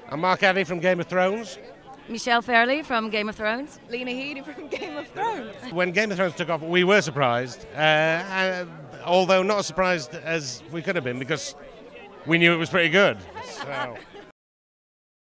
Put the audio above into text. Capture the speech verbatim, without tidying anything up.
I'm Mark Addy from Game of Thrones. Michelle Fairley from Game of Thrones. Lena Headey from Game of Thrones. When Game of Thrones took off, we were surprised, uh, uh, although not as surprised as we could have been because we knew it was pretty good. So.